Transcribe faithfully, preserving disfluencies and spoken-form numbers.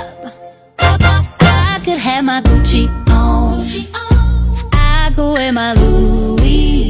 I could have my Gucci on, I could wear my Louis